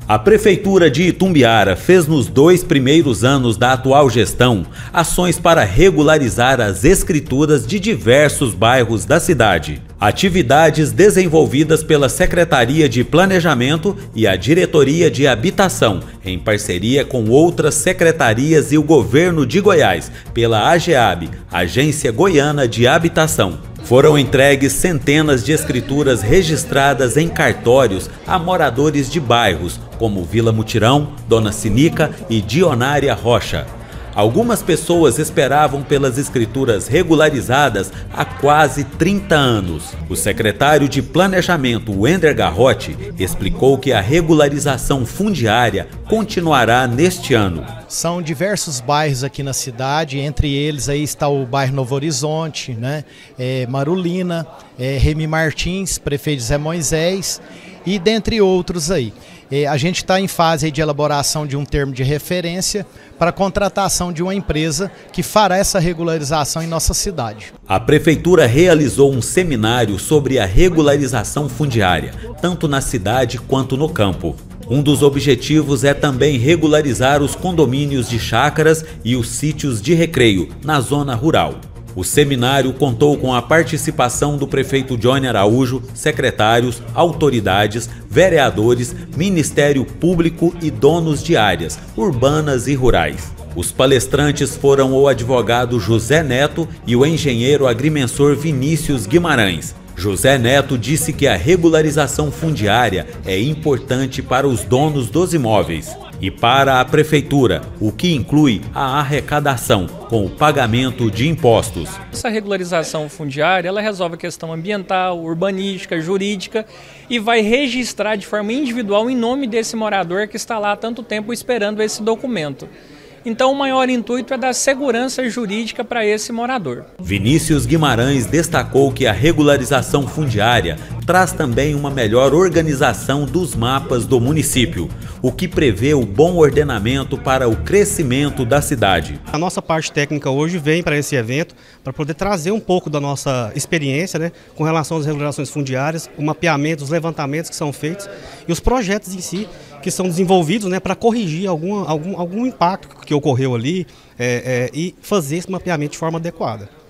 A Prefeitura de Itumbiara fez nos 2 primeiros anos da atual gestão ações para regularizar as escrituras de diversos bairros da cidade. Atividades desenvolvidas pela Secretaria de Planejamento e a Diretoria de Habitação, em parceria com outras secretarias e o Governo de Goiás, pela AGEAB, Agência Goiana de Habitação. Foram entregues centenas de escrituras registradas em cartórios a moradores de bairros, como Vila Mutirão, Dona Sinica e Dionária Rocha. Algumas pessoas esperavam pelas escrituras regularizadas há quase 30 anos. O secretário de Planejamento, Wender Garrote, explicou que a regularização fundiária continuará neste ano. São diversos bairros aqui na cidade, entre eles aí está o bairro Novo Horizonte, Marulina, Remy Martins, prefeito Zé Moisés e dentre outros aí. A gente está em fase de elaboração de um termo de referência para a contratação de uma empresa que fará essa regularização em nossa cidade. A Prefeitura realizou um seminário sobre a regularização fundiária, tanto na cidade quanto no campo. Um dos objetivos é também regularizar os condomínios de chácaras e os sítios de recreio na zona rural. O seminário contou com a participação do prefeito Johnny Araújo, secretários, autoridades, vereadores, Ministério Público e donos de áreas urbanas e rurais. Os palestrantes foram o advogado José Neto e o engenheiro agrimensor Vinícius Guimarães. José Neto disse que a regularização fundiária é importante para os donos dos imóveis e para a Prefeitura, o que inclui a arrecadação com o pagamento de impostos. Essa regularização fundiária, ela resolve a questão ambiental, urbanística, jurídica e vai registrar de forma individual em nome desse morador que está lá há tanto tempo esperando esse documento. Então o maior intuito é dar segurança jurídica para esse morador. Vinícius Guimarães destacou que a regularização fundiária traz também uma melhor organização dos mapas do município, o que prevê o bom ordenamento para o crescimento da cidade. A nossa parte técnica hoje vem para esse evento para poder trazer um pouco da nossa experiência, com relação às regularizações fundiárias, o mapeamento, os levantamentos que são feitos e os projetos em si que são desenvolvidos para corrigir algum impacto que ocorreu ali e fazer esse mapeamento de forma adequada.